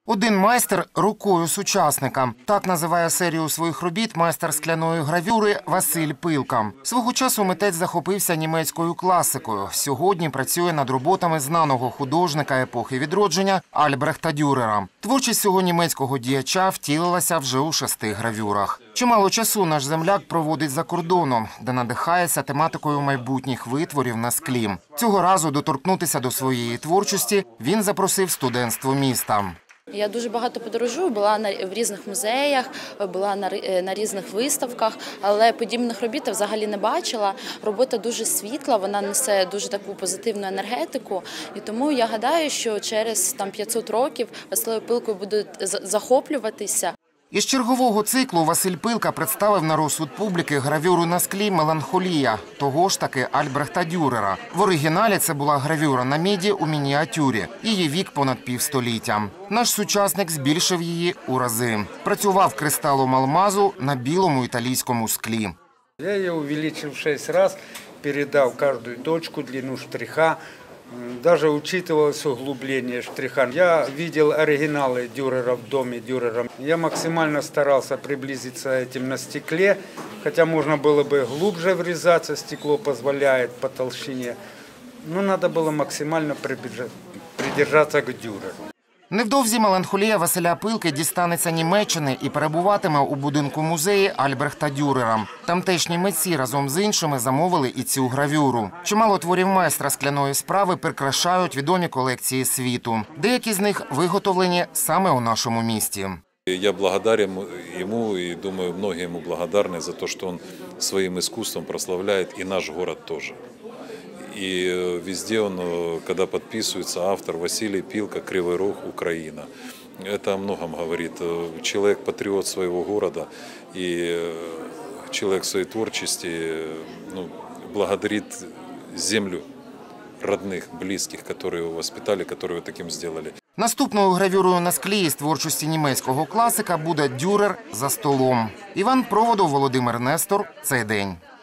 Один майстер рукою сучасника. Так називає серію своїх робіт майстер скляної гравюри Василь Пилка. Свого часу митець захопився німецькою класикою. Сьогодні працює над роботами знаного художника епохи відродження Альбрехта Дюрера. Творчість цього німецького діяча втілилася вже у 6 гравюрах. Чимало часу наш земляк проводить за кордоном, де надихається тематикою майбутніх витворів на склі. Цього разу доторкнутися до своєї творчості він запросив студентство міста. Я дуже багато подорожую, була в різних музеях, була на різних виставках, але подібних робіт я взагалі не бачила. Робота дуже світла, вона несе дуже таку позитивну енергетику. І тому я гадаю, що через 500 років Василем Пилкою будуть захоплюватися. Із чергового циклу Василь Пилка представив на розсуд публіки гравюру на склі «Меланхолія» того ж таки Альбрехта Дюрера. В оригіналі це була гравюра на міді у мініатюрі. Її вік понад півстоліття. Наш сучасник збільшив її у рази. Працював кристалом алмазу на білому італійському склі. Я її увеличив 6 разів, передав кожну точку, длину штриха. Даже учитывалось углубление штриха. Я видел оригиналы Дюрера в доме Дюрера. Я максимально старался приблизиться этим на стекле, хотя можно было бы глубже врезаться, стекло позволяет по толщине. Но надо было максимально придержаться к Дюреру. Невдовзі «Меланхолія» Василя Пилки дістанеться Німеччини і перебуватиме у будинку музею Альбрехта Дюрера. Тамтешні митці разом з іншими замовили і цю гравюру. Чимало творів майстра скляної справи прикрашають відомі колекції світу. Деякі з них виготовлені саме у нашому місті. Я благодарен ему и думаю, многие ему благодарны за то, что он своим искусством прославляет и наш город тоже. И везде он, когда подписывается, автор Василий Пилка, Кривой Рог, Украина. Это о многом говорит. Человек патриот своего города и человек в своей творчести благодарит землю родных, близких, которые его воспитали, которые его таким сделали. Наступною гравюрою на склі із творчості німецького класика буде «Дюрер за столом». Іван Проводов, Володимир Нестор. Цей день.